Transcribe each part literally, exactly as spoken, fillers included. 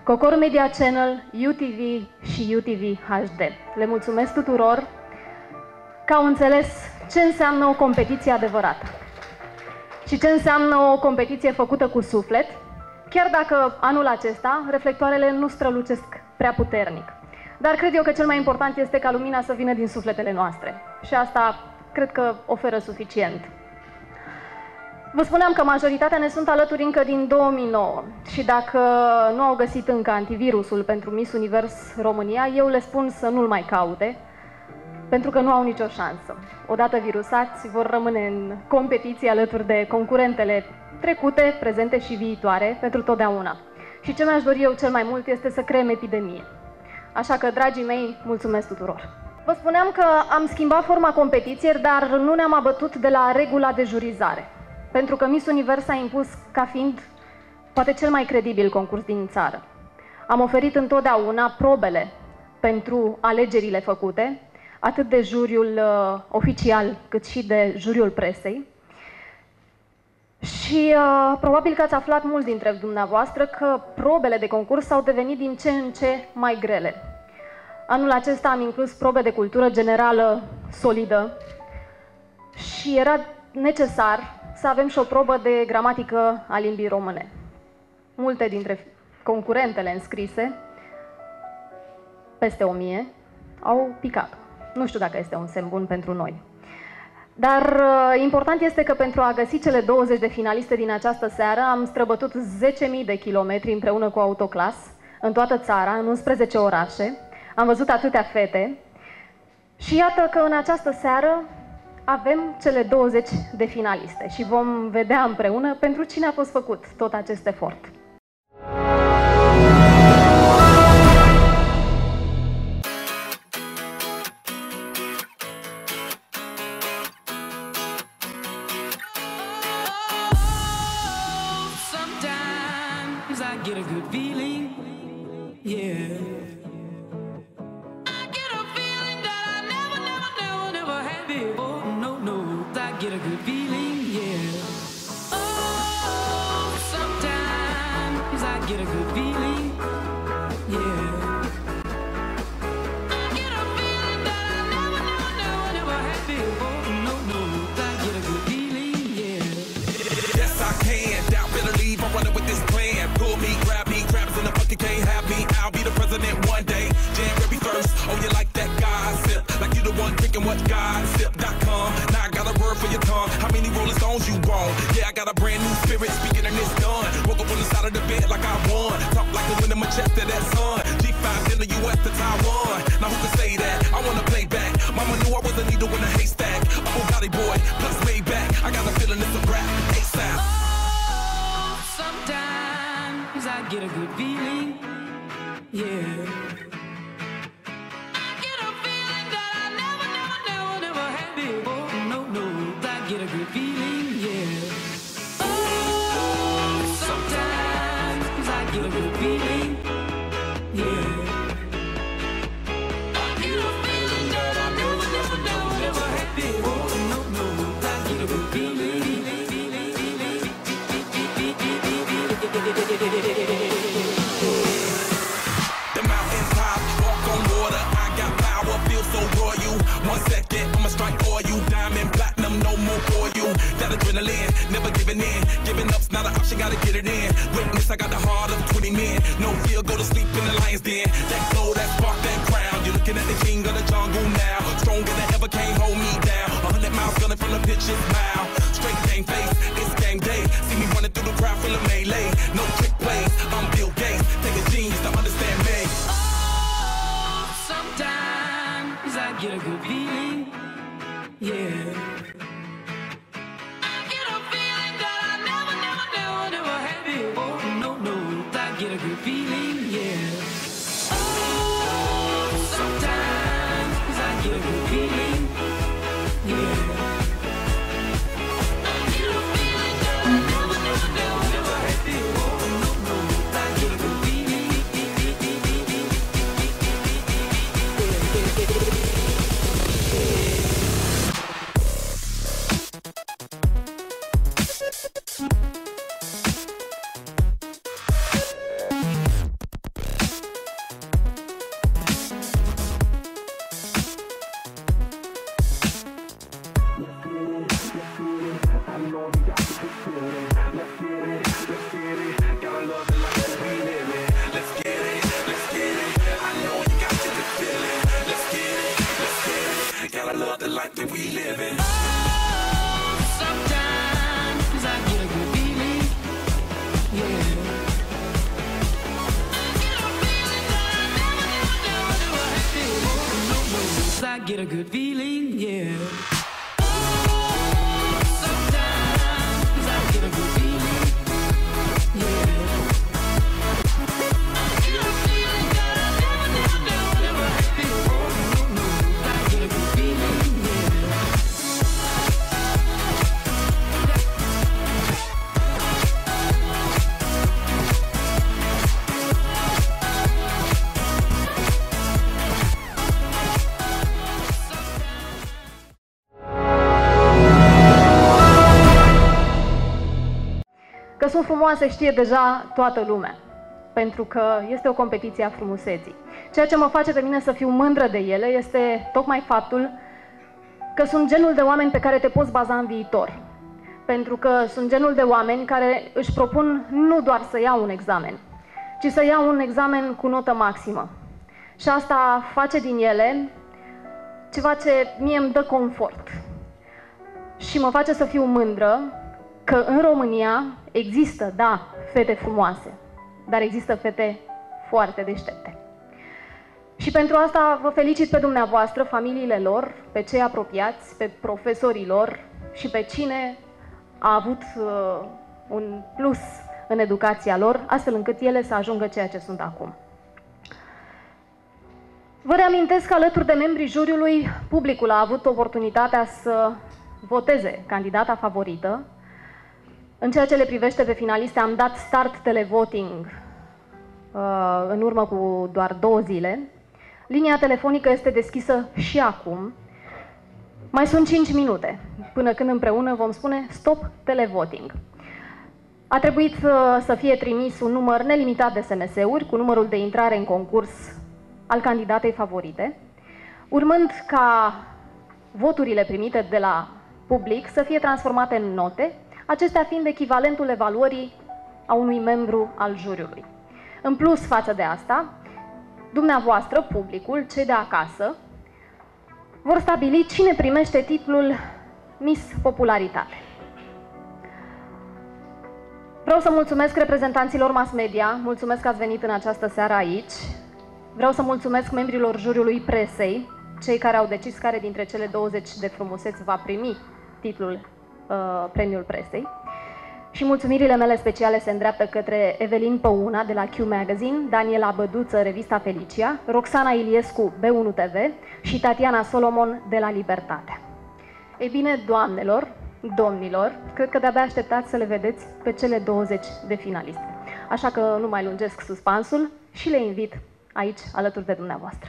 Cocor Media Channel, U T V și U T V H D. Le mulțumesc tuturor că au înțeles ce înseamnă o competiție adevărată și ce înseamnă o competiție făcută cu suflet, chiar dacă anul acesta reflectoarele nu strălucesc prea puternic. Dar cred eu că cel mai important este ca lumina să vină din sufletele noastre și asta cred că oferă suficient. Vă spuneam că majoritatea ne sunt alături încă din două mii nouă și dacă nu au găsit încă antivirusul pentru Miss Univers România, eu le spun să nu-l mai caute, pentru că nu au nicio șansă. Odată virusați, vor rămâne în competiție alături de concurentele trecute, prezente și viitoare, pentru totdeauna. Și ce mi-aș dori eu cel mai mult este să creăm epidemie. Așa că, dragii mei, mulțumesc tuturor! Vă spuneam că am schimbat forma competiției, dar nu ne-am abătut de la regula de jurizare. Pentru că Miss Univers a impus ca fiind poate cel mai credibil concurs din țară. Am oferit întotdeauna probele pentru alegerile făcute, atât de juriul uh, oficial, cât și de juriul presei. Și uh, probabil că ați aflat mult dintre dumneavoastră că probele de concurs au devenit din ce în ce mai grele. Anul acesta am inclus probe de cultură generală solidă și era necesar să avem și o probă de gramatică a limbii române. Multe dintre concurentele înscrise, peste o mie, au picat. Nu știu dacă este un semn bun pentru noi. Dar uh, important este că pentru a găsi cele douăzeci de finaliste din această seară am străbătut zece mii de kilometri împreună cu autoclas în toată țara, în unsprezece orașe. Am văzut atâtea fete și iată că în această seară avem cele douăzeci de finaliste și vom vedea împreună pentru cine a fost făcut tot acest efort. get a good feeling, yeah. Că sunt frumoase știe deja toată lumea, pentru că este o competiție a frumuseții. Ceea ce mă face pe mine să fiu mândră de ele este tocmai faptul că sunt genul de oameni pe care te poți baza în viitor. Pentru că sunt genul de oameni care își propun nu doar să iau un examen, ci să iau un examen cu notă maximă. Și asta face din ele ceva ce mie îmi dă confort. Și mă face să fiu mândră că în România există, da, fete frumoase, dar există fete foarte deștepte. Și pentru asta vă felicit pe dumneavoastră, familiile lor, pe cei apropiați, pe profesorii lor și pe cine a avut uh, un plus în educația lor, astfel încât ele să ajungă ceea ce sunt acum. Vă reamintesc că alături de membrii juriului, publicul a avut oportunitatea să voteze candidata favorită. În ceea ce le privește pe finaliste, am dat start televoting uh, în urmă cu doar două zile. Linia telefonică este deschisă și acum. Mai sunt cinci minute, până când împreună vom spune stop televoting. A trebuit uh, să fie trimis un număr nelimitat de S M S-uri cu numărul de intrare în concurs al candidatei favorite, urmând ca voturile primite de la public să fie transformate în note, acestea fiind echivalentul evaluării a unui membru al juriului. În plus față de asta, dumneavoastră, publicul, cei de acasă, vor stabili cine primește titlul Miss Popularitate. Vreau să mulțumesc reprezentanților mass media, mulțumesc că ați venit în această seară aici. Vreau să mulțumesc membrilor juriului presei, cei care au decis care dintre cele douăzeci de frumuseți va primi titlul uh, premiul presei. Și mulțumirile mele speciale se îndreaptă către Evelin Păuna de la Q Magazine, Daniela Băduță, revista Felicia, Roxana Iliescu, B unu T V și Tatiana Solomon de la Libertatea. Ei bine, doamnelor, domnilor, cred că de-abia așteptați să le vedeți pe cele douăzeci de finaliste. Așa că nu mai lungesc suspansul și le invit aici, alături de dumneavoastră.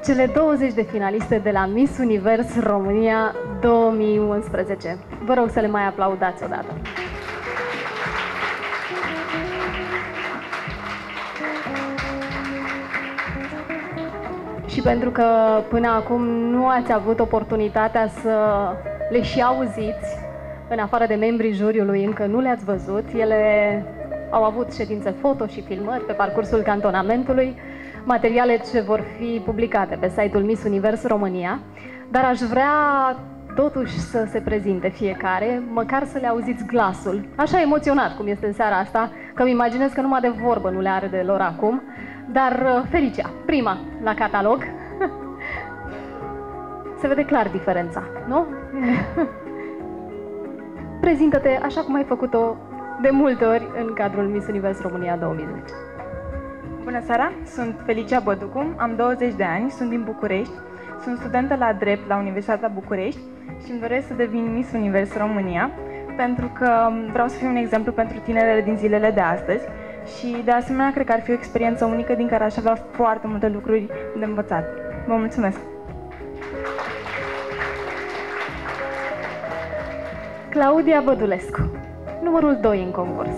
cele douăzeci de finaliste de la Miss Univers România două mii unsprezece. Vă rog să le mai aplaudați odată. Și pentru că până acum nu ați avut oportunitatea să le și auziți, în afară de membrii juriului încă nu le-ați văzut, ele au avut ședințe foto și filmări pe parcursul cantonamentului, materiale ce vor fi publicate pe site-ul Miss Univers România, dar aș vrea totuși să se prezinte fiecare, măcar să le auziți glasul, așa emoționat cum este în seara asta, că îmi imaginez că numai de vorbă nu le are de lor acum, dar Felicia, prima la catalog, se vede clar diferența, nu? Prezintă-te așa cum ai făcut-o de multe ori în cadrul Miss Univers România două mii zece. Bună seara, sunt Felicia Băducu, am douăzeci de ani, sunt din București, sunt studentă la drept la Universitatea București și îmi doresc să devin Miss Univers România pentru că vreau să fiu un exemplu pentru tinerele din zilele de astăzi și de asemenea cred că ar fi o experiență unică din care aș avea foarte multe lucruri de învățat. Vă mulțumesc! Claudia Bădulescu, numărul doi în concurs.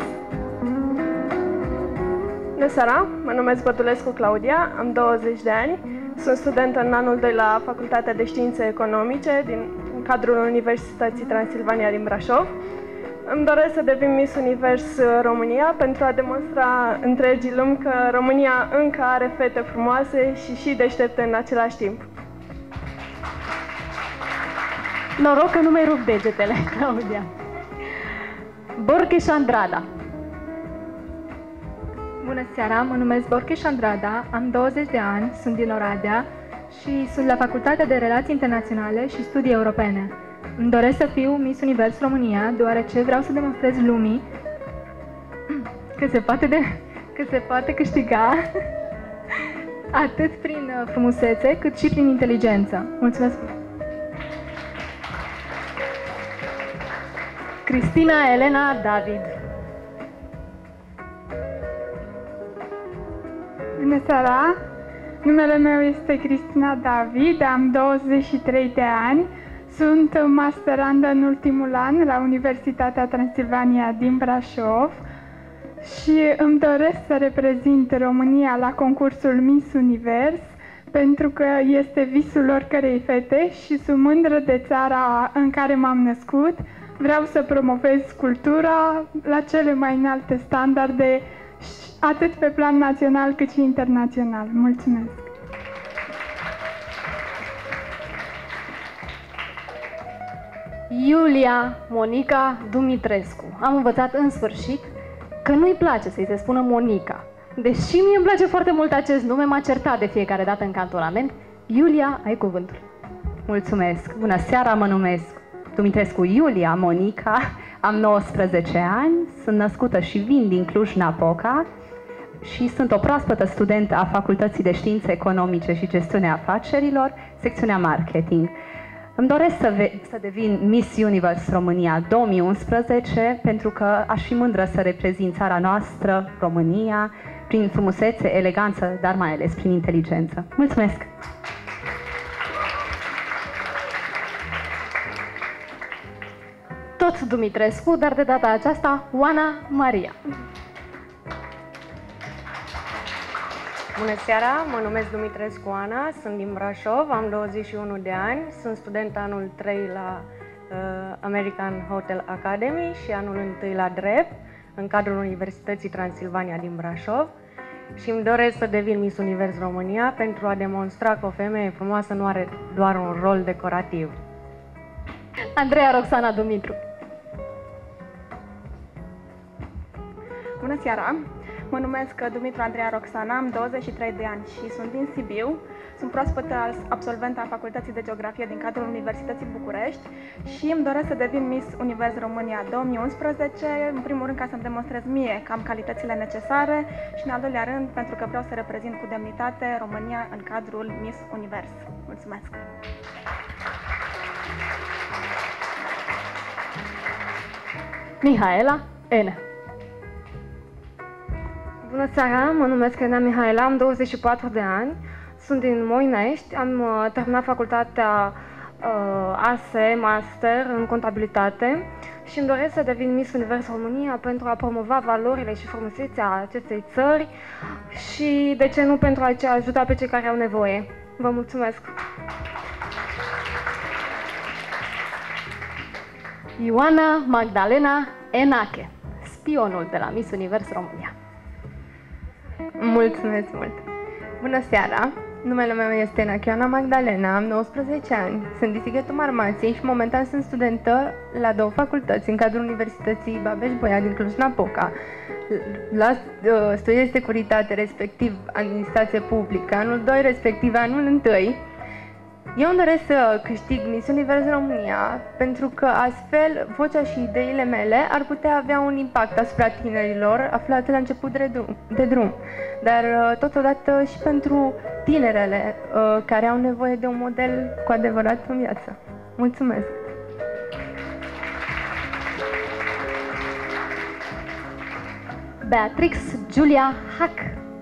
Bună seara, mă numesc Bădulescu Claudia, am douăzeci de ani, sunt studentă în anul doi la Facultatea de Științe Economice din cadrul Universității Transilvania din Brașov. Îmi doresc să devin Miss Univers România pentru a demonstra întregii lumi că România încă are fete frumoase și și deștepte în același timp. Noroc că nu mi-ai rupt degetele, Claudia. Borcheș Andrada. Bună seara, mă numesc Borcheș Andrada, am douăzeci de ani, sunt din Oradea și sunt la Facultatea de Relații Internaționale și Studii Europene. Îmi doresc să fiu Miss Univers România, deoarece vreau să demonstrez lumii că se poate, de, că se poate câștiga atât prin frumusețe, cât și prin inteligență. Mulțumesc! Cristina Elena David. Bună seara! Numele meu este Cristina David, am douăzeci și trei de ani, sunt masterandă în ultimul an la Universitatea Transilvania din Brașov și îmi doresc să reprezint România la concursul Miss Univers pentru că este visul oricărei fete și sunt mândră de țara în care m-am născut. Vreau să promovez cultura la cele mai înalte standarde, atât pe plan național cât și internațional. Mulțumesc! Iulia Monica Dumitrescu. Am învățat în sfârșit că nu-i place să-i se spună Monica. Deși mie îmi place foarte mult acest nume, m-a certat de fiecare dată în cantonament. Iulia, ai cuvântul. Mulțumesc! Bună seara, mă numesc Dumitrescu Iulia Monica, am nouăsprezece ani, sunt născută și vin din Cluj-Napoca și sunt o proaspătă studentă a Facultății de Științe Economice și Gestiunea Afacerilor, secțiunea Marketing. Îmi doresc să, să devin Miss Univers România două mii unsprezece pentru că aș fi mândră să reprezint țara noastră, România, prin frumusețe, eleganță, dar mai ales prin inteligență. Mulțumesc! Tot Dumitrescu, dar de data aceasta Oana Maria. Bună seara, mă numesc Dumitrescu Ana, sunt din Brașov, am douăzeci și unu de ani, sunt student anul trei la uh, American Hotel Academy și anul unu la drept în cadrul Universității Transilvania din Brașov și îmi doresc să devin Miss Univers România pentru a demonstra că o femeie frumoasă nu are doar un rol decorativ. Andreea Roxana Dumitru. Bună seara! Mă numesc Dumitru Andreea Roxana, am douăzeci și trei de ani și sunt din Sibiu. Sunt proaspătă absolventă a Facultății de Geografie din cadrul Universității București și îmi doresc să devin Miss Univers România două mii unsprezece, în primul rând ca să-mi demonstrez mie că am calitățile necesare și în al doilea rând pentru că vreau să reprezint cu demnitate România în cadrul Miss Univers. Mulțumesc! Mihaela N. Bună seara, mă numesc Elena Mihaela, am douăzeci și patru de ani, sunt din Moinești, am uh, terminat facultatea uh, A S E, Master în contabilitate și îmi doresc să devin Miss Univers România pentru a promova valorile și frumusețea acestei țări și, de ce nu, pentru a ajuta pe cei care au nevoie. Vă mulțumesc! Ioana Magdalena Enache, spionul de la Miss Univers România. Mulțumesc mult! Bună seara! Numele meu este Enache Ioana Magdalena, am nouăsprezece ani, sunt din Sighetul Marmației și momentan sunt studentă la două facultăți în cadrul Universității Babeș-Bolyai din Cluj-Napoca, la uh, studii de securitate, respectiv administrație publică, anul doi, respectiv anul unu. Eu îmi doresc să câștig Miss Univers România pentru că astfel vocea și ideile mele ar putea avea un impact asupra tinerilor aflați la început de drum, de drum. Dar totodată și pentru tinerele uh, care au nevoie de un model cu adevărat în viață. Mulțumesc! Beatrix Julia Hack.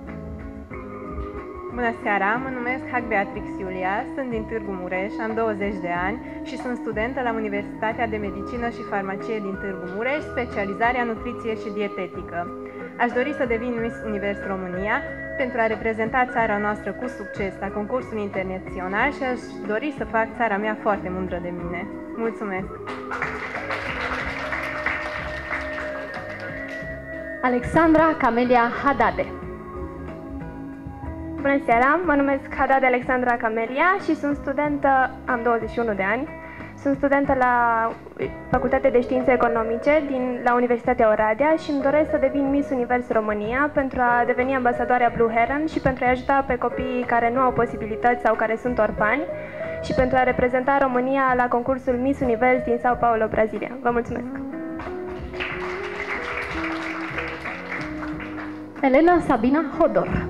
Bună seara, mă numesc Hac Beatrix Iulia, sunt din Târgu Mureș, am douăzeci de ani și sunt studentă la Universitatea de Medicină și Farmacie din Târgu Mureș, specializarea nutriție și dietetică. Aș dori să devin Miss Univers România pentru a reprezenta țara noastră cu succes la concursul internațional și aș dori să fac țara mea foarte mândră de mine. Mulțumesc! Alexandra Camelia Hadade. Bună seara, mă numesc Hadade Alexandra Camelia și sunt studentă, am douăzeci și unu de ani, sunt studentă la Facultatea de Științe Economice din, la Universitatea Oradea și îmi doresc să devin Miss Univers România pentru a deveni ambasadoarea Blue Heron și pentru a ajuta pe copiii care nu au posibilități sau care sunt orfani și pentru a reprezenta România la concursul Miss Univers din Sao Paulo, Brazilia. Vă mulțumesc! Elena Sabina Hodor.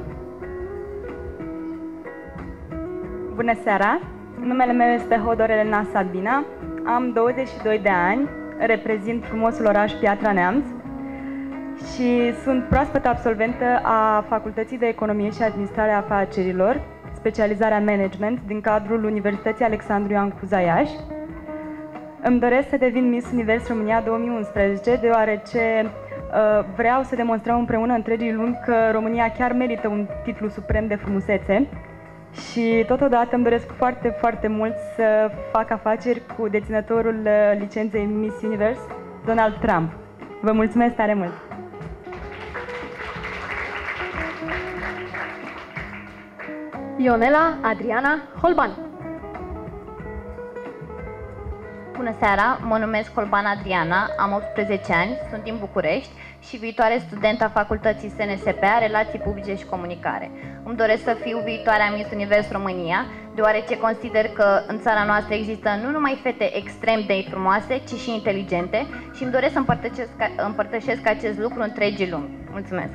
Bună seara! Numele meu este Hodor Elena Sabina, am douăzeci și doi de ani, reprezint frumosul oraș Piatra Neamț și sunt proaspăt absolventă a Facultății de Economie și Administrare a Afacerilor, specializarea Management din cadrul Universității Alexandru Ioan Cuza Iași. Îmi doresc să devin Miss Univers România două mii unsprezece, deoarece uh, vreau să demonstrăm împreună întregii lumi că România chiar merită un titlu suprem de frumusețe. Și totodată îmi doresc foarte, foarte mult să fac afaceri cu deținătorul licenței Miss Universe, Donald Trump. Vă mulțumesc tare mult! Ionela Adriana Holban. Bună seara, mă numesc Holban Adriana, am optsprezece ani, sunt din București și viitoare studentă a Facultății S N S P a Relații Publice și Comunicare. Îmi doresc să fiu viitoarea Miss Univers România, deoarece consider că în țara noastră există nu numai fete extrem de frumoase, ci și inteligente și îmi doresc să împărtășesc, împărtășesc acest lucru întregii lumi. Mulțumesc!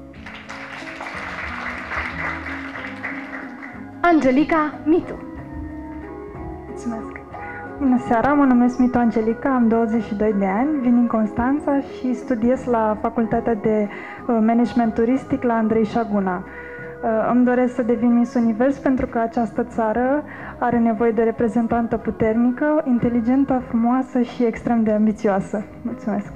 Angelica Mitu. Mulțumesc! Bună seara, mă numesc Mitu Angelica, am douăzeci și doi de ani, vin din Constanța și studiez la Facultatea de Management Turistic la Andrei Șaguna. Îmi doresc să devin Miss Univers pentru că această țară are nevoie de reprezentantă puternică, inteligentă, frumoasă și extrem de ambițioasă. Mulțumesc!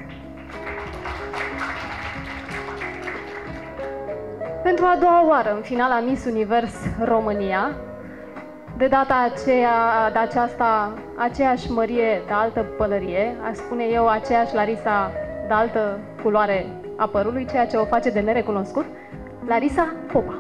Pentru a doua oară în finala Miss Univers România, de data aceea, de aceasta, aceeași mărie de altă pălărie, aș spune eu aceeași Larisa de altă culoare a părului, ceea ce o face de nerecunoscut, Larisa Popa.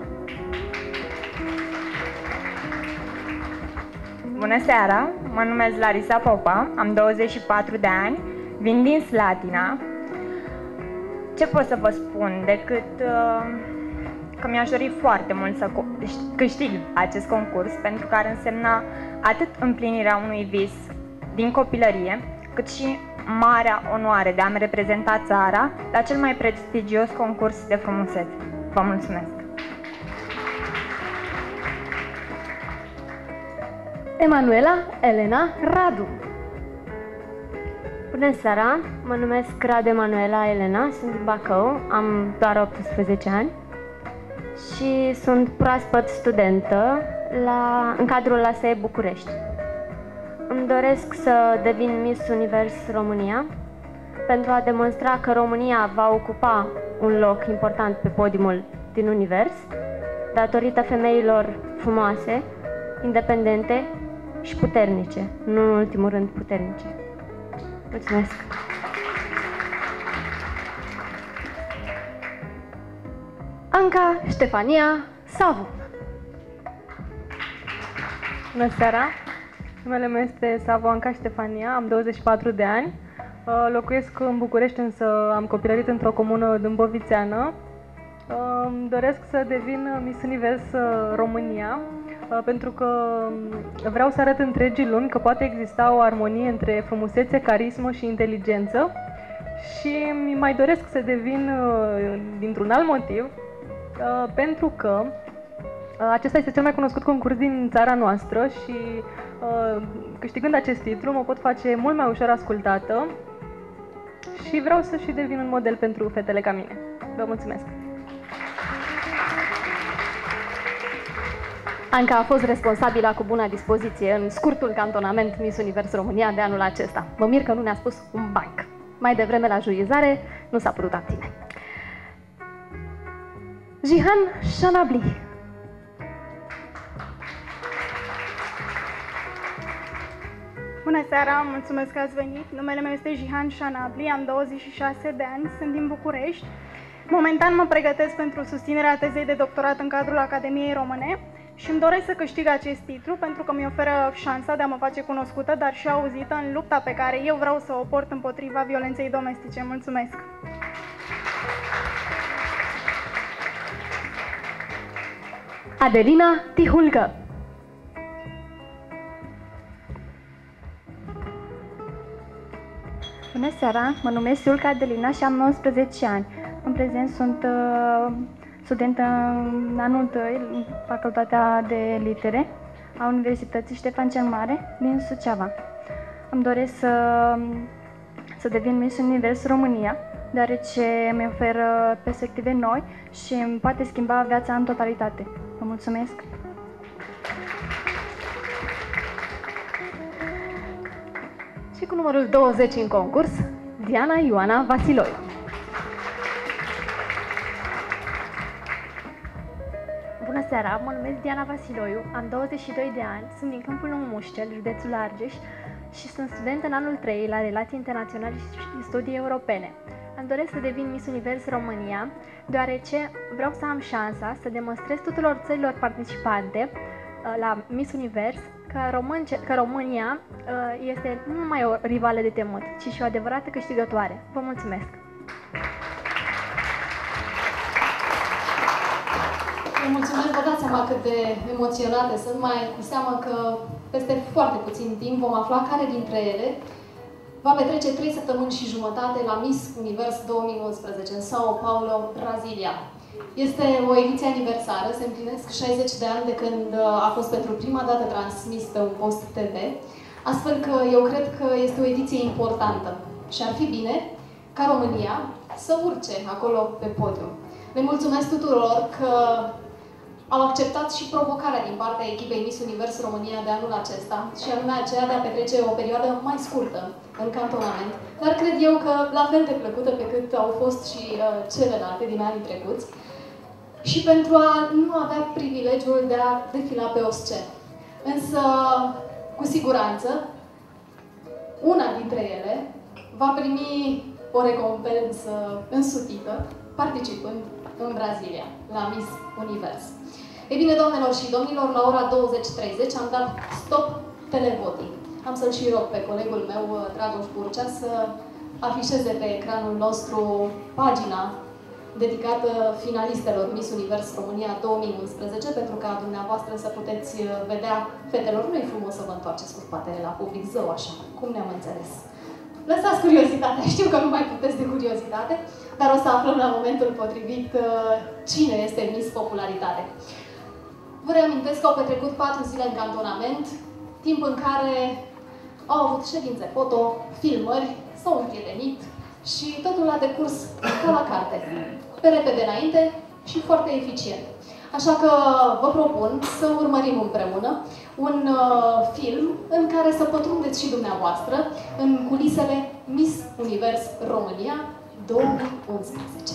Bună seara, mă numesc Larisa Popa, am douăzeci și patru de ani, vin din Slatina. Ce pot să vă spun decât uh, că mi-aș dori foarte mult să câștig acest concurs, pentru că ar însemna atât împlinirea unui vis din copilărie, cât și marea onoare de a-mi reprezenta țara la cel mai prestigios concurs de frumusețe. Vă mulțumesc! Emanuela Elena Radu. Bună seara, mă numesc Radu Emanuela Elena, sunt din Bacău, am doar optsprezece ani și sunt proaspăt studentă la, în cadrul la S E București. Îmi doresc să devin Miss Univers România pentru a demonstra că România va ocupa un loc important pe podiumul din univers datorită femeilor frumoase, independente și puternice, nu în ultimul rând puternice. Mulțumesc! Anca Ștefania Savu. Bună seara! Numele meu este Savu Anca Ștefania, am douăzeci și patru de ani. Locuiesc în București, însă am copilărit într-o comună dâmbovițeană. Îmi doresc să devin Miss Univers România, pentru că vreau să arăt întregii lumi că poate exista o armonie între frumusețe, carismă și inteligență. Și mi mai doresc să devin dintr-un alt motiv, pentru că acesta este cel mai cunoscut concurs din țara noastră și câștigând acest titlu mă pot face mult mai ușor ascultată și vreau să și devin un model pentru fetele ca mine. Vă mulțumesc! Anca a fost responsabilă cu bună dispoziție în scurtul cantonament Miss Univers România de anul acesta. Mă mir că nu ne-a spus un banc. Mai devreme la jurizare nu s-a putut abține. Jihan Shanabli. Bună seara, mulțumesc că ați venit. Numele meu este Jihan Shanabli, am douăzeci și șase de ani, sunt din București. Momentan mă pregătesc pentru susținerea tezei de doctorat în cadrul Academiei Române și îmi doresc să câștig acest titlu pentru că mi oferă șansa de a mă face cunoscută, dar și auzită în lupta pe care eu vreau să o port împotriva violenței domestice. Mulțumesc! Adelina Tihulcă. Bună seara, mă numesc Iulca Adelina și am nouăsprezece ani. În prezent sunt uh, studentă în anul doi în Facultatea de Litere a Universității Ștefan cel Mare din Suceava. Îmi doresc să, să devin Miss Univers România, deoarece mi oferă perspective noi și îmi poate schimba viața în totalitate. Vă mulțumesc! Și cu numărul douăzeci în concurs, Diana Ioana Vasiloiu. Bună seara, mă numesc Diana Vasiloiu, am douăzeci și doi de ani, sunt din Câmpul Nou Mușcel, județul Argeș și sunt student în anul trei la Relații Internaționale și Studii Europene. Îmi doresc să devin Miss Univers România, deoarece vreau să am șansa să demonstrez tuturor țărilor participante la Miss Univers că, român, că România este nu numai o rivală de temut, ci și o adevărată câștigătoare. Vă mulțumesc! Vă mulțumesc, vă dați seama cât de emoționate sunt, mai cu seama că peste foarte puțin timp vom afla care dintre ele va petrece trei săptămâni și jumătate la Miss Univers două mii unsprezece în Sao Paulo, Brazilia. Este o ediție aniversară, se împlinesc șaizeci de ani de când a fost pentru prima dată transmis pe un post T V, astfel că eu cred că este o ediție importantă și ar fi bine ca România să urce acolo pe podium. Le mulțumesc tuturor că au acceptat și provocarea din partea echipei Miss Univers România de anul acesta, și anume aceea de a petrece o perioadă mai scurtă în cantonament, dar cred eu că la fel de plăcută pe cât au fost și uh, celelalte din anii trecuți, și pentru a nu avea privilegiul de a defila pe o scenă. Însă, cu siguranță, una dintre ele va primi o recompensă însutită participând în Brazilia, la Miss Univers. Ei bine, doamnelor și domnilor, la ora douăzeci treizeci am dat stop televoting. Am să-l și rog pe colegul meu, Dragoș Burcea, să afișeze pe ecranul nostru pagina dedicată finalistelor Miss Univers România două mii unsprezece, pentru ca dumneavoastră să puteți vedea fetelor. Nu-i frumos să vă întoarceți cu spatele la public, zău așa, cum ne-am înțeles. Lăsați curiozitatea, știu că nu mai puteți de curiozitate, dar o să aflăm la momentul potrivit cine este Miss Popularitate. Vă reamintesc că au petrecut patru zile în cantonament, timp în care au avut ședințe foto, filmări, s-au împrietenit și totul a decurs ca la carte, pe repede înainte și foarte eficient. Așa că vă propun să urmărim împreună un uh, film în care să pătrundeți și dumneavoastră în culisele Miss Univers România două mii unsprezece.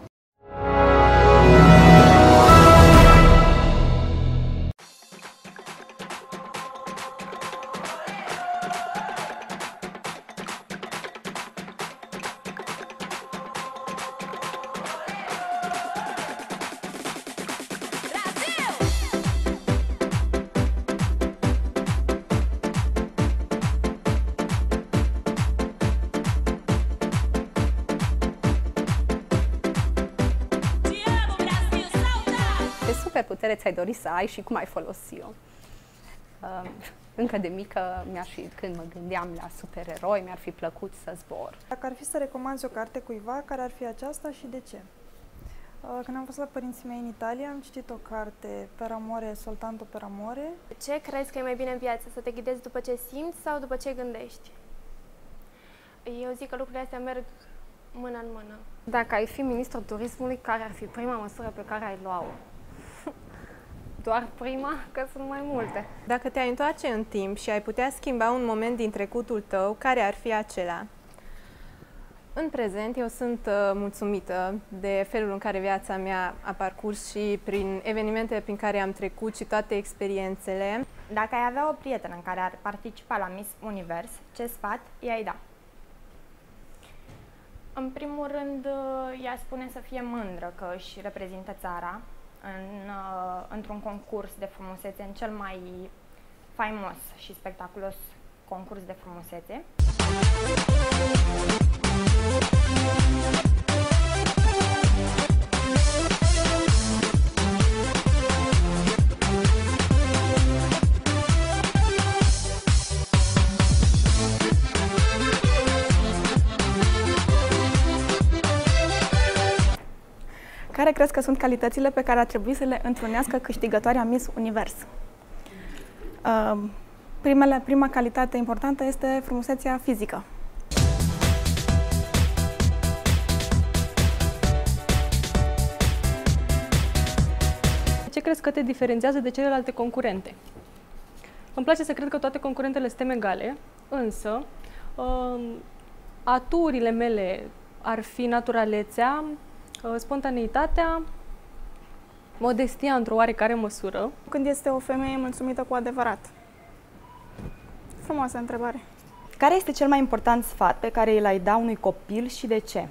Superputere ți-ai dori să ai și cum ai folosi-o? Încă de mică, mi-aș fi, când mă gândeam la supereroi, mi-ar fi plăcut să zbor. Dacă ar fi să recomanzi o carte cuiva, care ar fi aceasta și de ce? Când am fost la părinții mei în Italia, am citit o carte, Per amore, soltanto per amore. Ce crezi că e mai bine în viață? Să te ghidezi după ce simți sau după ce gândești? Eu zic că lucrurile astea merg mână în mână. Dacă ai fi ministrul turismului, care ar fi prima măsură pe care ai lua-o? Doar prima, că sunt mai multe. Dacă te-ai întoarce în timp și ai putea schimba un moment din trecutul tău, care ar fi acela? În prezent, eu sunt uh, mulțumită de felul în care viața mea a parcurs și prin evenimentele prin care am trecut și toate experiențele. Dacă ai avea o prietenă în care ar participa la Miss Univers, ce sfat i-ai da? În primul rând, ea spune să fie mândră că își reprezintă țara în, într-un concurs de frumusețe, în cel mai faimos și spectaculos concurs de frumusețe. Care crezi că sunt calitățile pe care ar trebui să le întrunească câștigătoarea Miss Univers? Uh, primele, prima calitate importantă este frumusețea fizică. Ce crezi că te diferențiază de celelalte concurente? Îmi place să cred că toate concurentele suntem egale, însă uh, aturile mele ar fi naturalețea, spontaneitatea, modestia într-o oarecare măsură. Când este o femeie mulțumită cu adevărat? Frumoasă întrebare. Care este cel mai important sfat pe care îl ai da unui copil și de ce?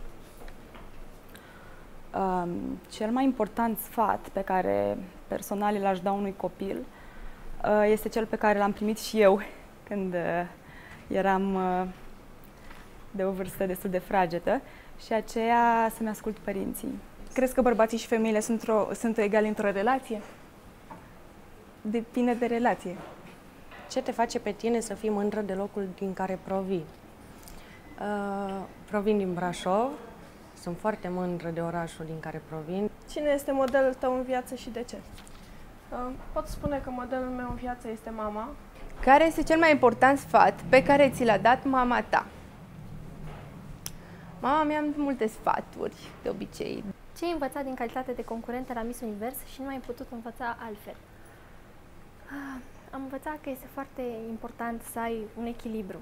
Um, cel mai important sfat pe care personal îl aș da unui copil uh, este cel pe care l-am primit și eu când uh, eram uh, de o vârstă destul de fragedă, și aceea să-mi ascult părinții. Crezi că bărbații și femeile sunt, sunt egali într-o relație? Depinde de relație. Ce te face pe tine să fii mândră de locul din care provii? Uh, provin din Brașov, sunt foarte mândră de orașul din care provin. Cine este modelul tău în viață și de ce? Uh, pot spune că modelul meu în viață este mama. Care este cel mai important sfat pe care ți l-a dat mama ta? Mama mea am multe sfaturi, de obicei. Ce ai învățat din calitate de concurentă la Miss Univers și nu ai putut învăța altfel? Ah, am învățat că este foarte important să ai un echilibru.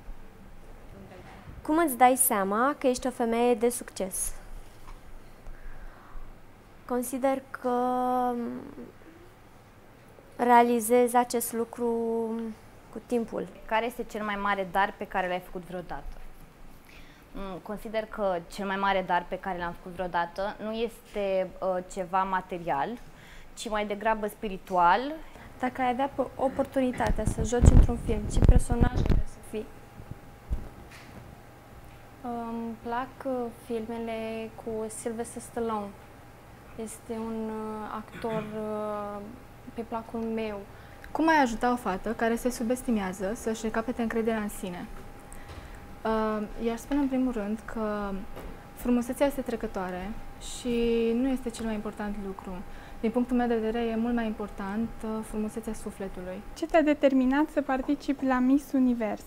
Cum îți dai seama că ești o femeie de succes? Consider că realizezi acest lucru cu timpul. Care este cel mai mare dar pe care l-ai făcut vreodată? Consider că cel mai mare dar pe care l-am făcut vreodată nu este uh, ceva material, ci mai degrabă spiritual. Dacă ai avea oportunitatea să joci într-un film, ce personaj vrei să fii? Îmi plac filmele cu Sylvester Stallone. Este un actor pe placul meu. Cum ai ajuta o fată care se subestimează să-și recapete încrederea în sine? Uh, i-aș spune în primul rând că frumusețea este trecătoare și nu este cel mai important lucru. Din punctul meu de vedere, e mult mai important uh, frumusețea sufletului. Ce te-a determinat să participi la Miss Univers?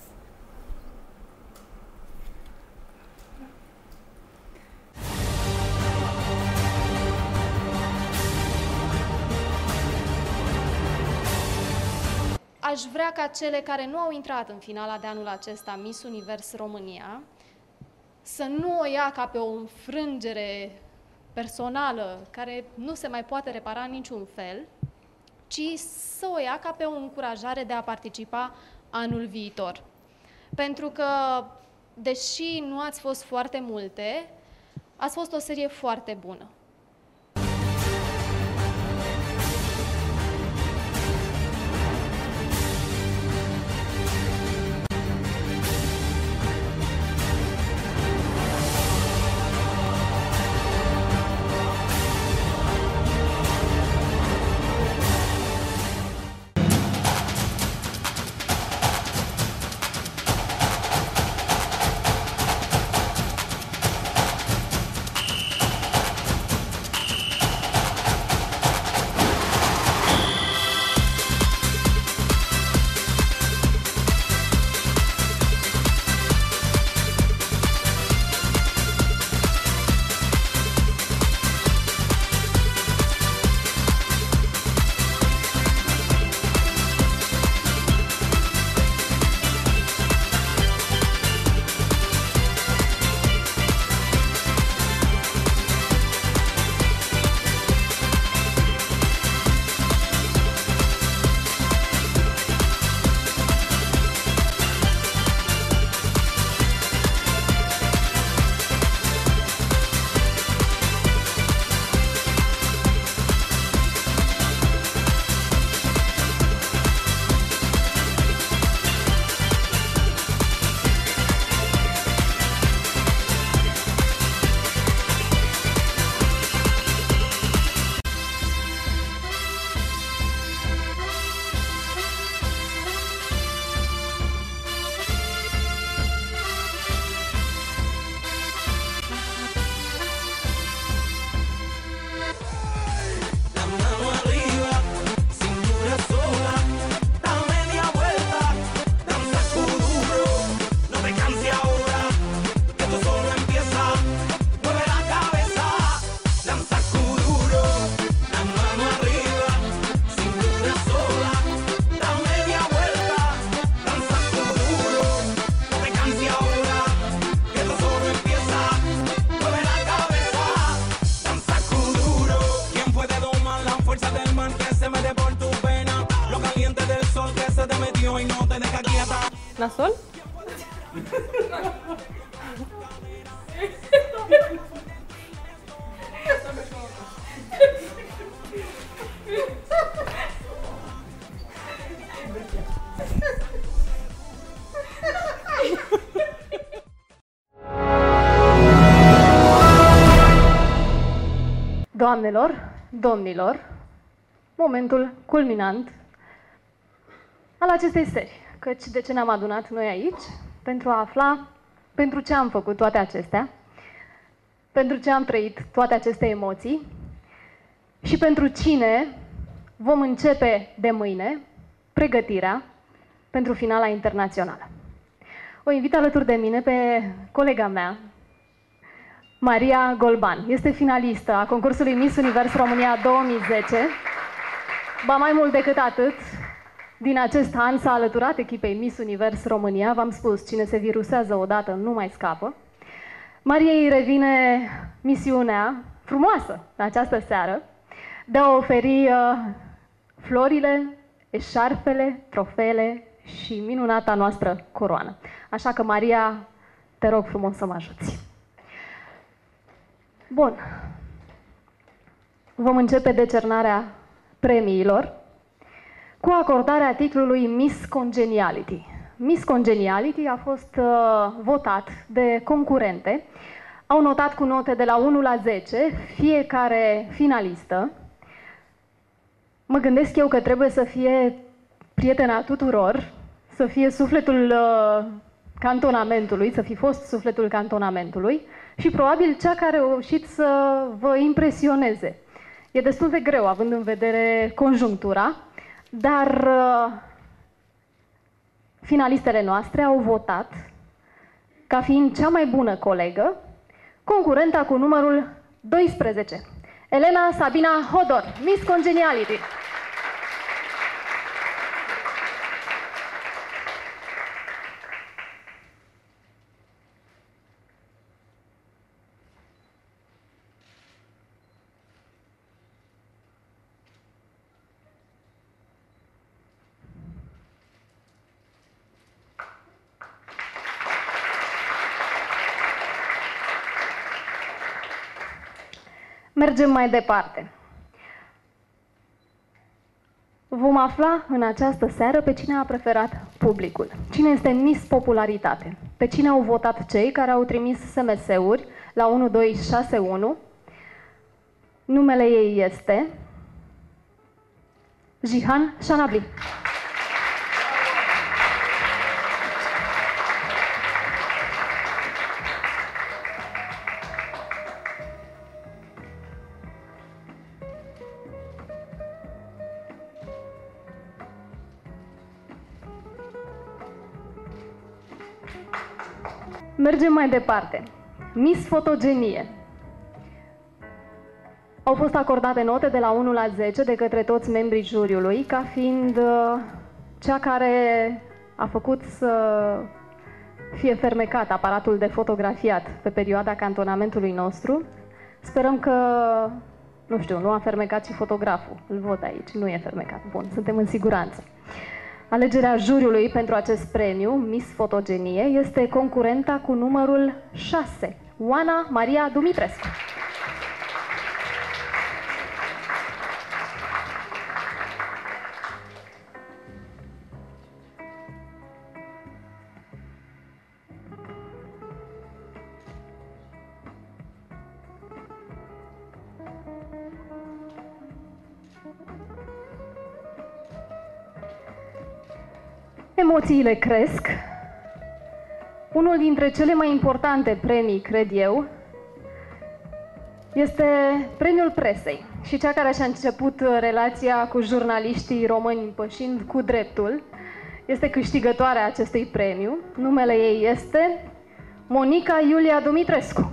aș vrea ca cele care nu au intrat în finala de anul acesta Miss Univers România să nu o ia ca pe o înfrângere personală care nu se mai poate repara în niciun fel, ci să o ia ca pe o încurajare de a participa anul viitor. Pentru că, deși nu ați fost foarte multe, ați fost o serie foarte bună. Nasol? Doamnelor, domnilor, momentul culminant al acestei serii. Căci de ce ne-am adunat noi aici? Pentru a afla pentru ce am făcut toate acestea, pentru ce am trăit toate aceste emoții și pentru cine vom începe de mâine pregătirea pentru finala internațională. O invit alături de mine pe colega mea, Maria Golban. Este finalistă a concursului Miss Univers România două mii zece. Ba mai mult decât atât, din acest an s-a alăturat echipei Miss Univers România. V-am spus, cine se virusează odată nu mai scapă. Mariei revine misiunea frumoasă în această seară de a oferi uh, florile, eșarfele, trofeele și minunata noastră coroană. Așa că, Maria, te rog frumos să mă ajuți. Bun. Vom începe decernarea premiilor cu acordarea titlului Miss Congeniality. Miss Congeniality a fost uh, votat de concurente. Au notat cu note de la unu la zece fiecare finalistă. Mă gândesc eu că trebuie să fie prietena tuturor, să fie sufletul uh, cantonamentului, să fi fost sufletul cantonamentului și probabil cea care a reușit să vă impresioneze. E destul de greu, având în vedere conjunctura, dar uh, finalistele noastre au votat ca fiind cea mai bună colegă, concurenta cu numărul doisprezece, Elena Sabina Hodor, Miss Congeniality. Mergem mai departe. Vom afla în această seară pe cine a preferat publicul. Cine este Miss Popularitate. Pe cine au votat cei care au trimis S M S-uri la unu doi șase unu. Numele ei este Jihan Shanabli. Mergem mai departe. Miss Fotogenie. Au fost acordate note de la unu la zece de către toți membrii juriului, ca fiind uh, cea care a făcut să fie fermecat aparatul de fotografiat pe perioada cantonamentului nostru. Sperăm că, nu știu, nu a fermecat și fotograful. Îl văd aici, nu e fermecat. Bun, suntem în siguranță. Alegerea juriului pentru acest premiu, Miss Fotogenie, este concurenta cu numărul șase, Oana Maria Dumitrescu. Emoțiile cresc. Unul dintre cele mai importante premii, cred eu, este premiul presei. Și cea care și-a început relația cu jurnaliștii români pășind cu dreptul este câștigătoarea acestui premiu. Numele ei este Monica Iulia Dumitrescu.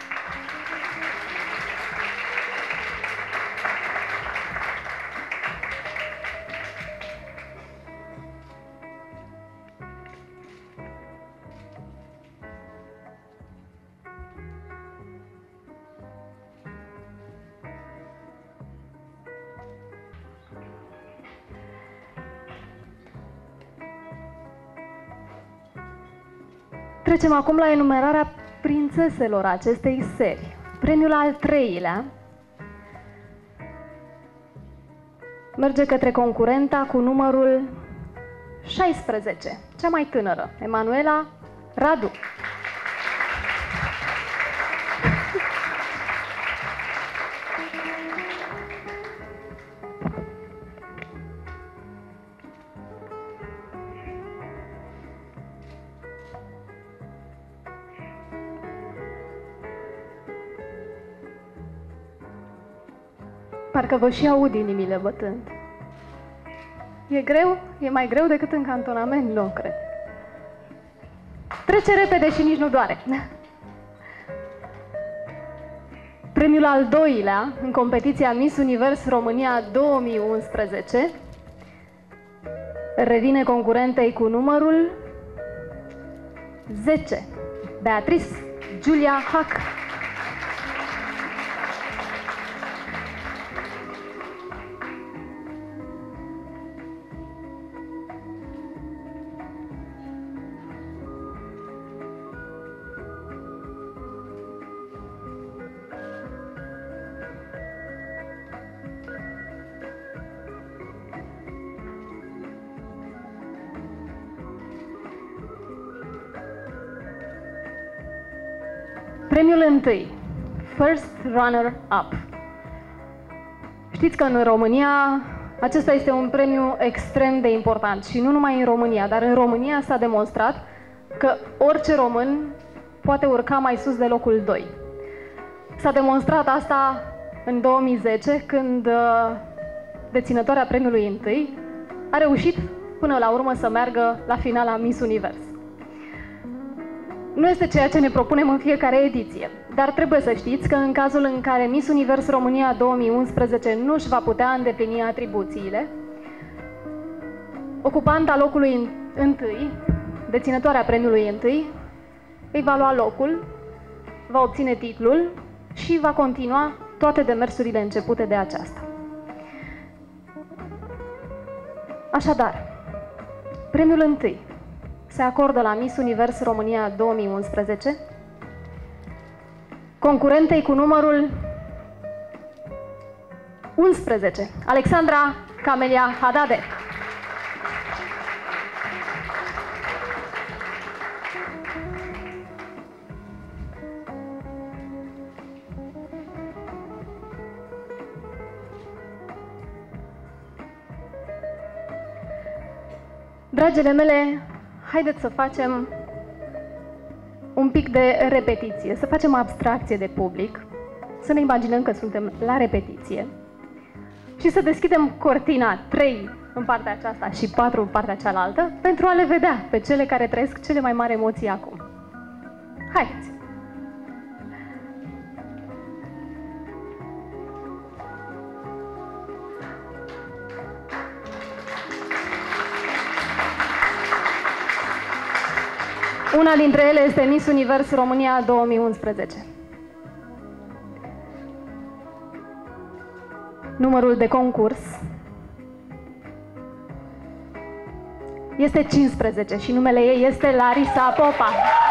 Trecem acum la enumerarea prințeselor acestei serii. Premiul al treilea merge către concurenta cu numărul șaisprezece, cea mai tânără, Emanuela Radu. Parcă vă și aud inimile bătând. E greu? E mai greu decât în cantonament? Nu cred. Trece repede și nici nu doare. Premiul al doilea în competiția Miss Univers România două mii unsprezece revine concurentei cu numărul zece, Beatrice Giulia Hac. Premiul întâi, First Runner-Up. Știți că în România acesta este un premiu extrem de important și nu numai în România, dar în România s-a demonstrat că orice român poate urca mai sus de locul doi. S-a demonstrat asta în două mii zece, când deținătoarea premiului întâi a reușit până la urmă să meargă la finala Miss Univers. Nu este ceea ce ne propunem în fiecare ediție, dar trebuie să știți că în cazul în care Miss Univers România două mii unsprezece nu își va putea îndeplini atribuțiile, ocupanta locului întâi, deținătoarea premiului întâi, îi va lua locul, va obține titlul și va continua toate demersurile începute de aceasta. Așadar, premiul întâi se acordă la Miss Univers România două mii unsprezece concurentei cu numărul unsprezece, Alexandra Camelia Hadade. Dragile mele, haideți să facem un pic de repetiție, să facem abstracție de public, să ne imaginăm că suntem la repetiție și să deschidem cortina trei în partea aceasta și patru în partea cealaltă pentru a le vedea pe cele care trăiesc cele mai mari emoții acum. Haideți! Una dintre ele este Miss Univers România două mii unsprezece. Numărul de concurs este cincisprezece și numele ei este Larisa Popa.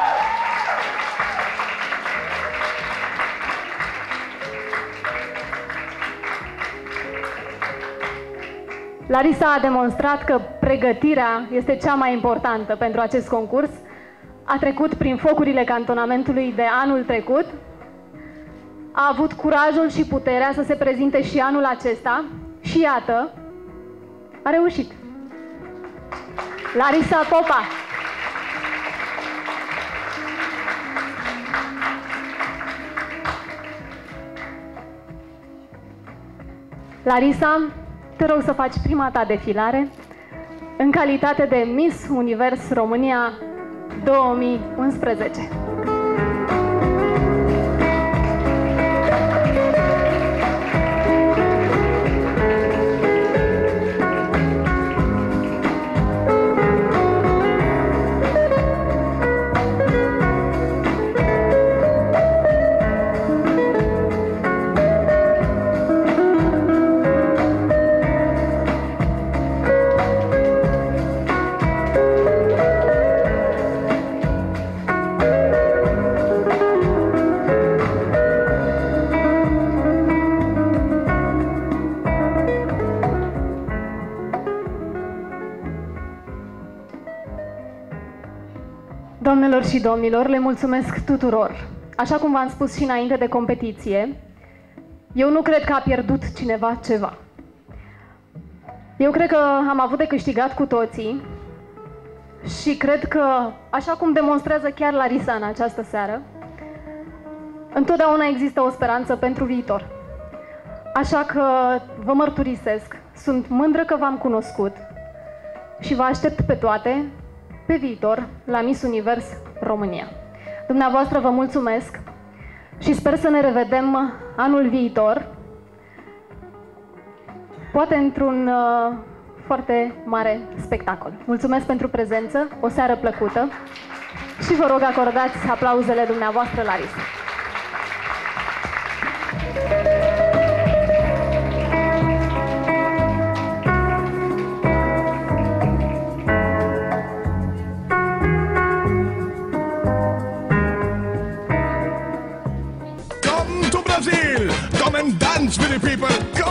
Larisa a demonstrat că pregătirea este cea mai importantă pentru acest concurs. A trecut prin focurile cantonamentului de anul trecut, a avut curajul și puterea să se prezinte și anul acesta și iată, a reușit. Larisa Popa! Larisa, te rog să faci prima ta defilare în calitate de Miss Univers România două mii unsprezece. Doamnelor și domnilor, le mulțumesc tuturor. Așa cum v-am spus și înainte de competiție, eu nu cred că a pierdut cineva ceva. Eu cred că am avut de câștigat cu toții și cred că, așa cum demonstrează chiar Larisa în această seară, întotdeauna există o speranță pentru viitor. Așa că vă mărturisesc, sunt mândră că v-am cunoscut și vă aștept pe toate pe viitor la Miss Univers România. Dumneavoastră vă mulțumesc și sper să ne revedem anul viitor, poate într-un uh, foarte mare spectacol. Mulțumesc pentru prezență, o seară plăcută și vă rog acordați aplauzele dumneavoastră Larisa. Come and dance with the people.